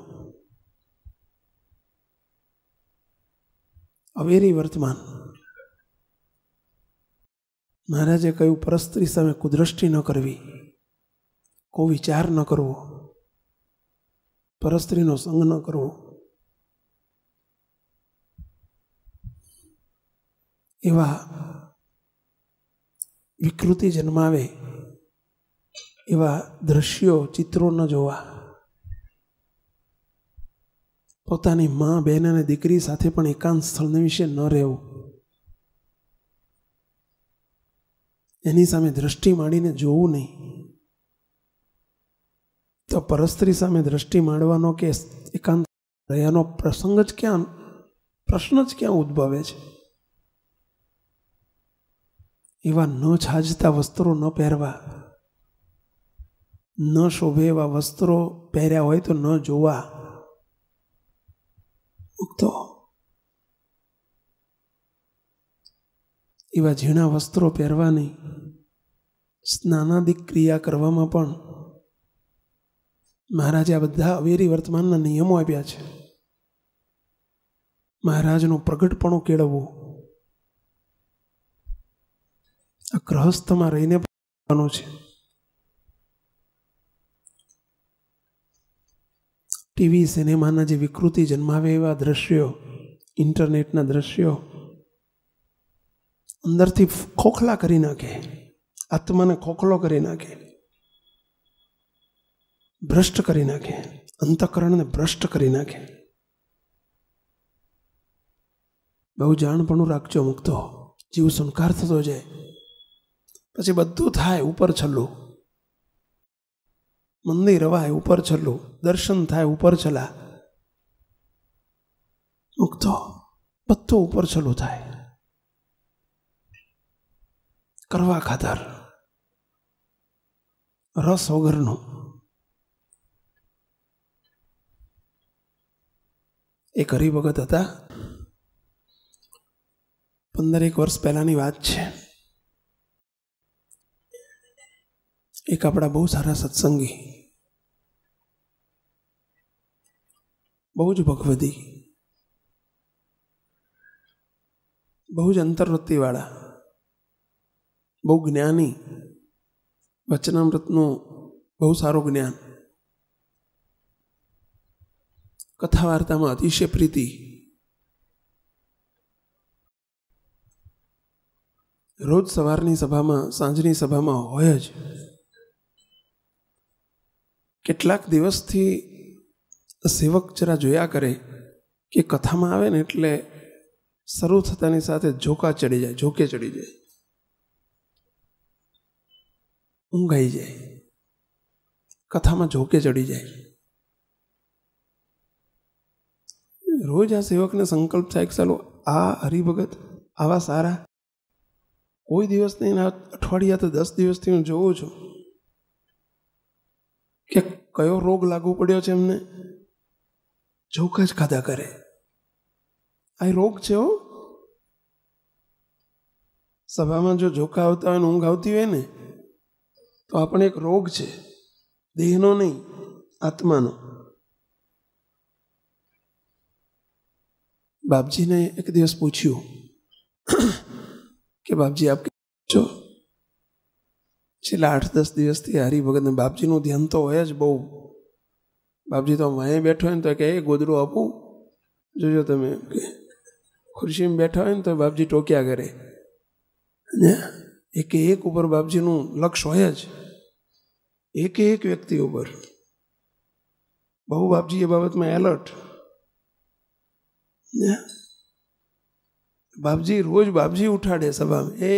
અવેરી વર્તમાન. મહારાજે કહ્યું પરસ્ત્રી સામે કુદ્રષ્ટિ ન કરવી, કોઈ વિચાર ન કરવો, પરસ્ત્રીનો સંગ ન કરવો. એવા વિકૃતિ જન્માવે એવા દ્રશ્યો, ચિત્રો ન જોવા. પોતાની મા, બહેન અને દીકરી સાથે પણ એકાંત સ્થળને વિશે ન રહેવું. એની સામે દ્રષ્ટિ માંડીને જોવું નહીં. તો પરસ્ત્રી સામે દ્રષ્ટિ માંડવાનો કે એકાંત રહ્યાનો પ્રસંગ જ ક્યાં, પ્રશ્ન જ ક્યાં ઉદ્ભવે છે? એવા ન છાજતા વસ્ત્રો ન પહેરવા, ન શોભે એવા વસ્ત્રો પહેર્યા હોય તો ન જોવા. મુક્તો એવા ઝીણા વસ્ત્રો પહેરવાની, સ્નાનાદિક ક્રિયા કરવામાં પણ મહારાજે આ બધા અવેરી વર્તમાનના નિયમો આપ્યા છે. મહારાજનો પ્રગટપણું કેળવવું, આ ગ્રહસ્થમાં રહીને પણ છે. ટીવી સિનેમાના જે વિકૃતિ જન્માવે એવા દ્રશ્યો, ઇન્ટરનેટના દ્રશ્યો અંદરથી ખોખલા કરી નાખે, આત્માને ખોખલો કરી નાખે, ભ્રષ્ટ કરી નાખે, અંતઃકરણને ભ્રષ્ટ કરી નાખે. બહુ જાણપણું રાખજો મુક્તો, જીવ સુનકાર થતો જાય. પછી બધું થાય ઉપર છલ્લું, મંદિર રવાય ઉપર છલ્લું, દર્શન થાય ઉપર છલા, મુક્તો બધું ઉપર છલ્લું થાય. કરવા ખાતર રસ વગરનું. એક હરિભગત હતા, પંદરેક વર્ષ પહેલાની વાત છે. એક આપણા બહુ સારા સત્સંગી, બહુ જ ભગવદી, બહુ જ અંતર્વૃત્તિવાળા, બહુ જ્ઞાની, વચનામૃતનું બહુ સારું જ્ઞાન, કથા વાર્તામાં અતિશય પ્રીતિ, રોજ સવારની સભામાં સાંજની સભામાં હોય જ. કેટલાક દિવસથી સેવક જરા જોયા કરે કે કથામાં આવે ને એટલે શરૂ થતાની સાથે ઝોકા ચડી જાય, ઝોકે ચડી જાય, ઊંઘ આવી જાય, કથામાં ઝોકે ચડી જાય. રોજ આ સેવકને સંકલ્પ થાય કે ચાલો આ હરિભગત આવા સારા, કોઈ દિવસ નહીં, અઠવાડિયા તો દસ દિવસથી હું જોઉં છું કે કયો રોગ લાગુ પડ્યો છે એમને, ઝોકા જ ખાધા કરે. આ રોગ છે હો. સભામાં જો ઝોકા આવતા હોય ને ઊંઘ આવતી હોય ને તો આપણે એક રોગ છે, દેહનો નહીં, આત્માનો. બાપજીને એક દિવસ પૂછ્યું કે બાપજી આપ છો? છેલ્લા આઠ દસ દિવસથી હરિભગતને બાપજીનું ધ્યાન તો હોય જ બહુ. બાપજી તો વાંહે બેઠો હોય ને તો કે એ ગોદડું આપું, જોજો તમે, ખુરશીમાં બેઠા હોય ને તો બાપજી ટોક્યા કરે. એકે એક ઉપર બાપજીનું લક્ષ હોય જ, એકે એક વ્યક્તિ ઉપર. બહુ બાપજી એ બાબતમાં એલર્ટ. બાપજી રોજ બાપજી ઉઠાડે સભામાં, એ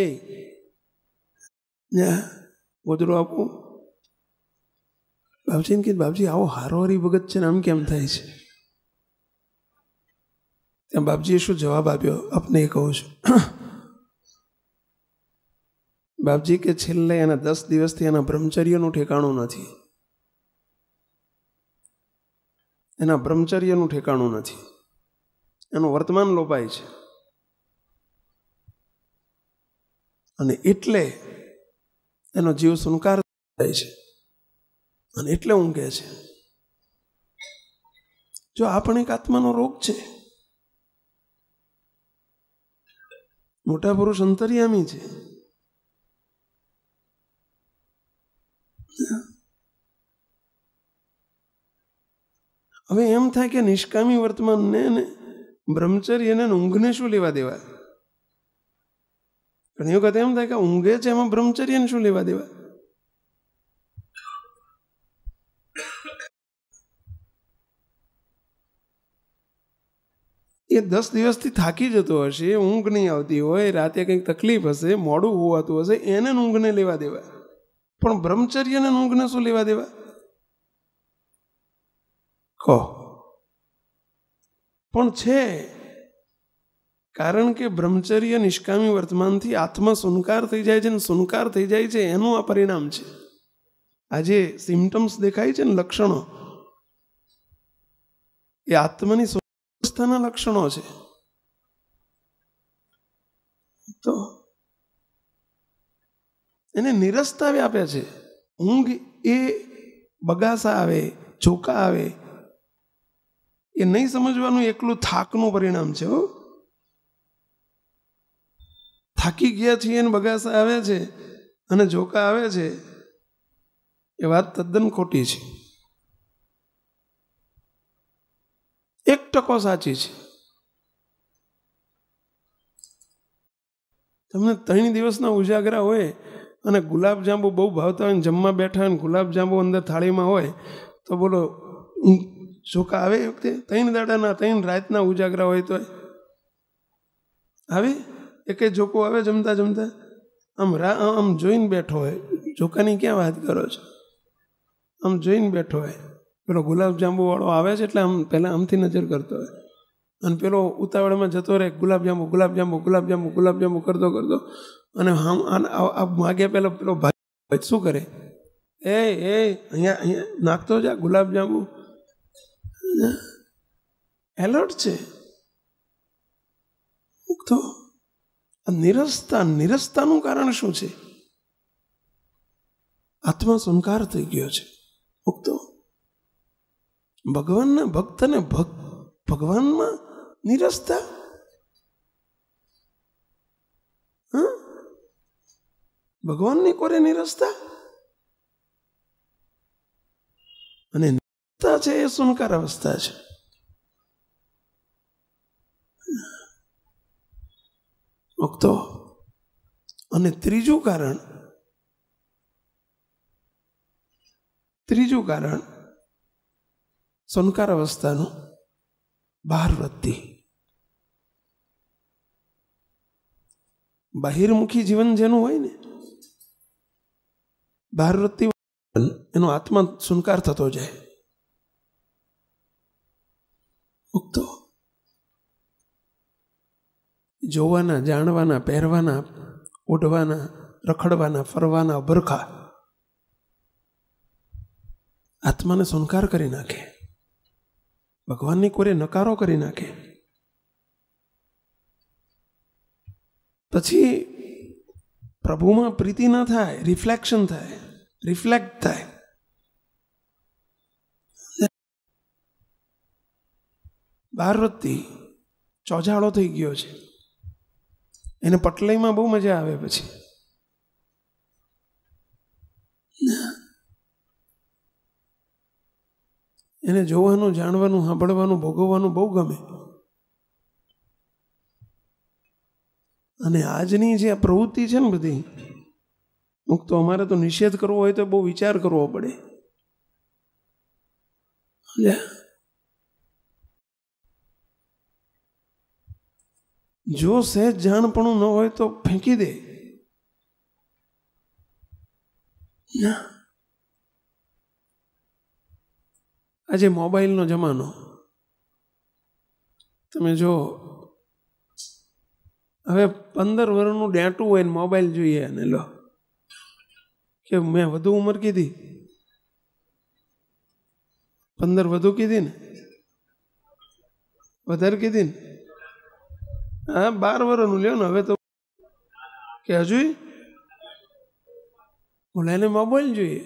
ગોદડું આપું. બાપજીને કીધું બાપજી આવો હારો હરિભગત છે ને આમ કેમ થાય છે? ત્યાં બાપજીએ શું જવાબ આપ્યો આપને એ કહું છું. બાપજી કે છેલ્લે એના દસ દિવસથી એના બ્રહ્મચર્યનું ઠેકાણું નથી, એના બ્રહ્મચર્યનું ઠેકાણું નથી, એનું વર્તમાન લોપાય છે. અને એટલે એનો જીવ સુનકાર થાય છે અને એટલે ઊંઘે છે. જો આ પણ એક આત્માનો રોગ છે. મોટા પુરુષ અંતર્યામી છે. હવે એમ થાય કે નિષ્કામી વર્તમાનને ને બ્રહ્મચર્યને ઊંઘને શું લેવા દેવા? ઘણી વખત એમ થાય કે ઊંઘે છે એમાં બ્રહ્મચર્યને શું લેવા દેવા? એ દસ દિવસથી થાકી જતો હશે, ઊંઘ નહીં આવતી હોય, રાતે કંઈક તકલીફ હશે, મોડું હોવાતું હશે, એને ઊંઘને લેવા દેવા. પણ બ્રહ્મચર્યને ઊંઘને શું લેવા દેવા? કહો. પણ છે, કારણ કે બ્રહ્મચર્ય નિષ્કામી વર્તમાનથી આત્મા સુનકાર થઈ જાય છે, ને સુનકાર થઈ જાય છે એનું આ પરિણામ છે. આજે સિમ્ટમ્સ દેખાય છે ને, લક્ષણો, એ આત્માની સુસ્થાના લક્ષણો છે. તો એને નિરસતા વ્યાપે છે. ઊંઘ એ બગાસા આવે, ઝોકા આવે, એ નહીં સમજવાનું એકલું થાકનું પરિણામ છે. હો, થાકી ગયા છીએ ને બગાસા આવે છે અને ઝોકા આવે છે, એ વાત તદ્દન ખોટી છે. એક ટકો સાચી છે. તમને ત્રણ દિવસના ઉજાગરા હોય અને ગુલાબજાંબુ બહુ ભાવતા હોય ને જમવા બેઠા હોય ને ગુલાબજાંબુ અંદર થાળીમાં હોય તો બોલો ઝોકા આવે? એ વખતે ત્રણ દાડાના ત્રણ રાતના ઉજાગરા હોય તો આવે? એક ઝોકો આવે જમતા જમતા? આમ રા આમ જોઈને બેઠો હોય, ઝોકાની ક્યાં વાત કરો છો? આમ જોઈને બેઠો હોય, પેલો ગુલાબજાંબુ વાળો આવે છે એટલે આમ પહેલાં આમથી નજર કરતો હોય અને પેલો ઉતાવળમાં જતો રહે, ગુલાબજાંબુ ગુલાબજાંબુ ગુલાબજાંબુ ગુલાબજાંબુ કરતો કરતો, અને આમ માગે પેલો પેલો ભાઈ શું કરે? એ એ અહીંયા અહીંયા નાખતો જા ગુલાબજાંબુ. એલર્ટ છે. તો નિરસતા નિરસતાનું કારણ શું છે? આત્મા સંકાર થઈ ગયો છે. મુક્તો ભગવાનના ભક્તને ભક્ત ભગવાનમાં નિરસતા. હા, ભગવાનની કોરે નિરસતા. અને નિરસતા છે એ સુનકાર અવસ્થા છે. મુક્તો અને ત્રીજું કારણ ત્રીજું કારણ સંસ્કાર અવસ્થાનું બહારવૃત્તિ. બહિર્મુખી જીવન જેનું હોય ને, બહારવૃત્તિ, એનો આત્મા સંસ્કાર થતો જાય. મુક્તો જોવાના, જાણવાના, પહેરવાના, ઓઢવાના, રખડવાના, ફરવાના અભરખા આત્માને સંસ્કાર કરી નાખે, ભગવાનની કોરે નકારો કરી નાખે. પછી પ્રભુમાં પ્રીતિ ન થાય, રિફ્લેક્શન થાય, રિફ્લેક્ટ થાય. બહારવૃત્તિ ચોજાળો થઈ ગયો છે. એને પટલાઈમાં બહુ મજા આવે. પછી એને જોવાનું, જાણવાનું, સાંભળવાનું, ભોગવવાનું બહુ ગમે. અને આજની જે પ્રવૃત્તિ છે ને બધી, મુક્તો અમારે તો નિષેધ કરવો હોય તો બહુ વિચાર કરવો પડે. જો સહેજ જાણપણું ન હોય તો ફેંકી દે. આજે મોબાઈલનો જમાનો, તમે જો હવે પંદર વર્ષનું ડેટું હોય ને મોબાઈલ જોઈએ અને લો કે મેં વધુ ઉંમર કીધી, પંદર વધુ કીધી ને, વધારે કીધી ને, હા બાર વર્ષનું લ્યો ને હવે તો, કે હજુ બોલે એને મોબાઈલ જોઈએ.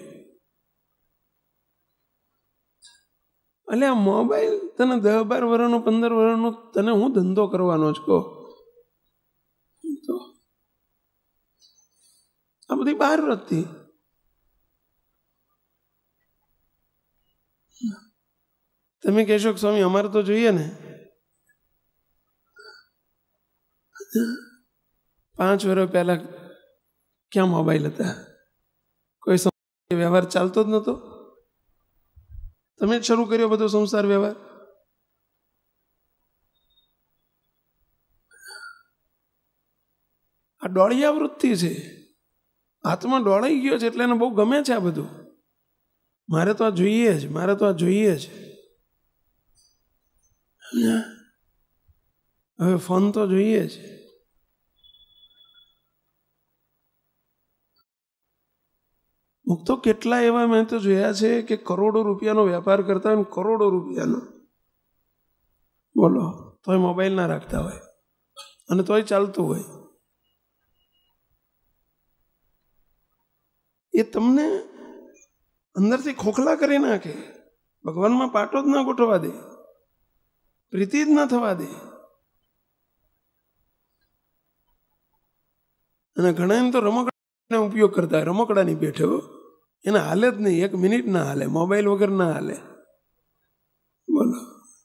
એટલે આ મોબાઈલ તને દસ બાર વર્ષનો, પંદર વર્ષનો તને હું ધંધો કરવાનો જ કહો? તો આ બધી બહારવૃત્તિ. તમે કહેશો કે સ્વામી અમારે તો જોઈએ ને. પાંચ વર્ષ પહેલા ક્યાં મોબાઈલ હતા? કોઈ વ્યવહાર ચાલતો જ નહોતો. તમે જ શરૂ કર્યો બધો સંસાર વ્યવહાર. આ ડોળિયા વૃત્તિ છે. આત્મા ડોળાઈ ગયો છે એટલે એને બહુ ગમે છે આ બધું. મારે તો આ જોઈએ જ, મારે તો આ જોઈએ જ. હવે ફોન તો જોઈએ જ. મુક્તો કેટલા એવા મેં તો જોયા છે કે કરોડો રૂપિયાનો વેપાર કરતા હોય, કરોડો રૂપિયાનો, બોલો, તોય મોબાઈલ ના રાખતા હોય અને તોય ચાલતું હોય. એ તમને અંદરથી ખોખલા કરી નાખે, ભગવાનમાં પાટો જ ના ગોઠવા દે, પ્રીતિ જ ના થવા દે. અને ઘણા એમ તો રમકડાનો ઉપયોગ કરતા હોય, રમકડાની બેઠે એને હાલે જ નહીં, એક મિનિટ ના હાલે, મોબાઈલ વગર ના હાલે. બોલો,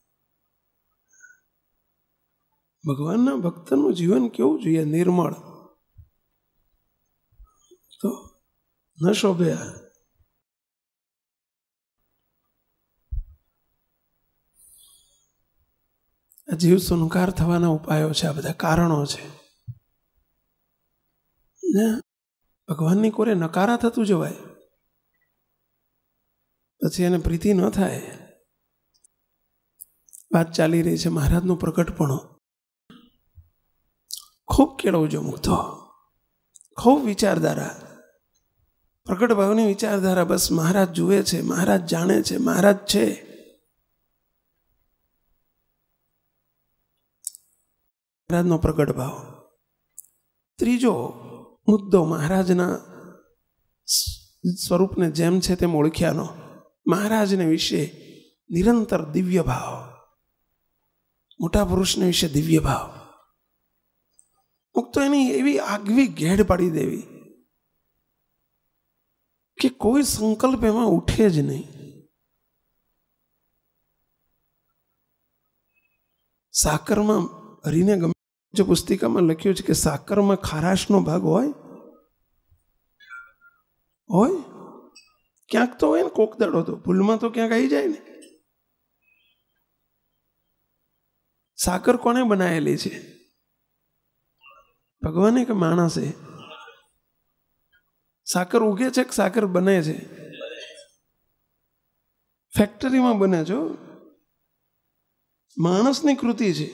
ભગવાનના ભક્તનું જીવન કેવું જોઈએ? નિર્મળ. તો ન શોભે. આ જીવ સુનકાર થવાના ઉપાયો છે, આ બધા કારણો છે. ભગવાનની કોરે નકારા થતું જવાય, પછી એને પ્રીતિ ન થાય. વાત ચાલી રહી છે મહારાજનું પ્રગટપણું. ખૂબ કેળવજો મુક્તો, ખૂબ વિચારધારા, પ્રગટ ભાવની વિચારધારા. બસ મહારાજ જુએ છે, મહારાજ જાણે છે, મહારાજ છે. મહારાજનો પ્રગટ ભાવ. ત્રીજો મુદ્દો, મહારાજના સ્વરૂપને જેમ છે તેમ ઓળખ્યાનો, મહારાજને વિશે નિરંતર દિવ્ય ભાવ, મોટા પુરુષને વિશે દિવ્ય ભાવ. મુક્તો એની એવી આગવી ઘેડ પાડી દેવી કે કોઈ સંકલ્પ એમાં ઉઠે જ નહીં. સાકરમાં હરીને ગમે જે પુસ્તિકામાં લખ્યું છે કે સાકરમાં ખારાશનો ભાગ હોય હોય ક્યાંક તો હોય ને, કોક દાડો તો ભૂલમાં તો ક્યાંક આવી જાય ને. સાકર કોને બનાવેલી છે? ભગવાને કે માણસે? સાકર ઉગે છે કે સાકર બને છે? ફેક્ટરીમાં બને છે. માણસની કૃતિ છે.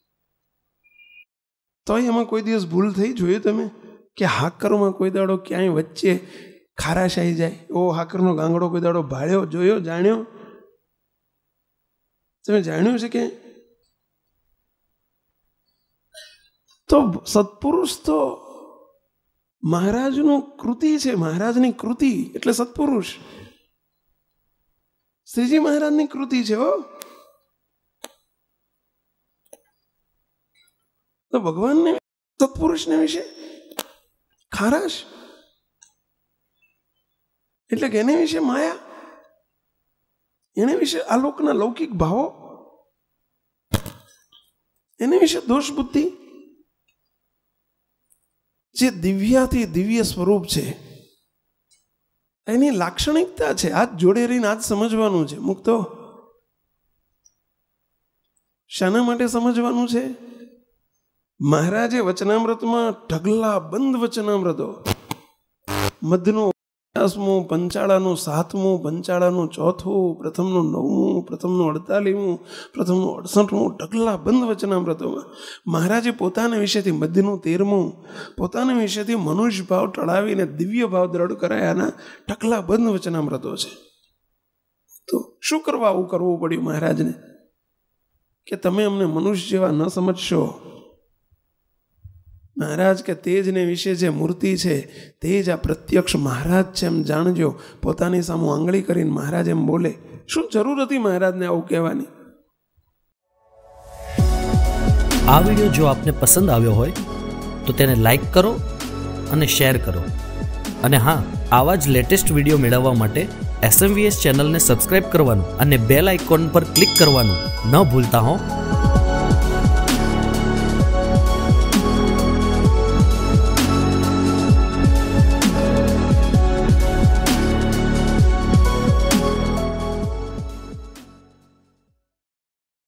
તો એમાં કોઈ દિવસ ભૂલ થઈ? જોયું તમે કે હાકરમાં કોઈ દાડો ક્યાંય વચ્ચે ખારાશ આવી જાય? ઓ હાકરનો ગાંગડો કોઈ દાડો ભાળ્યો, જોયો, જાણ્યો? તમે જાણ્યું છે કે? તો સત્પુરુષ તો મહારાજનું કૃતિ છે, મહારાજની કૃતિ એટલે સત્પુરુષ. શ્રીજી મહારાજની કૃતિ છે. હો, તો ભગવાનને સત્પુરુષને વિશે ખારાશ એટલે કે એને વિશે માયા, એને વિશે આલોકના લૌકિક ભાવો, એને વિશે દોષ બુદ્ધિ. જે દિવ્યાથી દિવ્ય સ્વરૂપ છે એની લાક્ષણિકતા છે. આજ જોડે રહીને આજ સમજવાનું છે. મુક્તો શાના માટે સમજવાનું છે? મહારાજે વચનામૃતમાં ઢગલા બંધ વચનામૃતો, મધનું પચાસમું, પંચાળાનું સાતમું, પંચાળાનું ચોથું, પ્રથમનું નવમું, પ્રથમનું અડતાલીસમું, પ્રથમનું અડસઠમું, ઢગલા બંધ વચનામૃતોમાં મહારાજે પોતાના વિશેથી મધ્યનું તેરમું, પોતાના વિશેથી મનુષ્ય ભાવ ટળાવીને દિવ્ય ભાવ દ્રઢ કરાયાના ઢગલા બંધ વચનામૃતો છે. તો શું કરવા આવું કરવું પડ્યું મહારાજને કે તમે અમને મનુષ્ય જેવા ન સમજશો? મહારાજ કે તેજને વિશે જે મૂર્તિ છે તે જ આ પ્રત્યક્ષ મહારાજ છે એમ જાણજો. પોતાની સામે આંગળી કરીને મહારાજ એમ બોલે. શું જરૂર હતી મહારાજને આવું કહેવાની? આ વિડીયો જો આપને પસંદ આવ્યો હોય તો તેને લાઈક કરો અને શેર કરો. અને હા, આવા જ લેટેસ્ટ વિડીયો મેળવવા માટે એસ એમ વી એસ ચેનલને સબસ્ક્રાઇબ કરવાનું અને બેલ આઇકોન પર ક્લિક કરવાનું ન ભૂલતા હો.